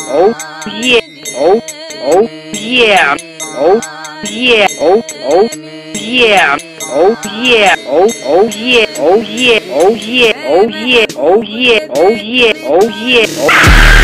oh yeah, oh yeah, oh yeah, oh yeah, oh yeah, oh yeah, oh yeah, oh yeah, oh yeah, oh yeah, oh yeah, oh yeah, oh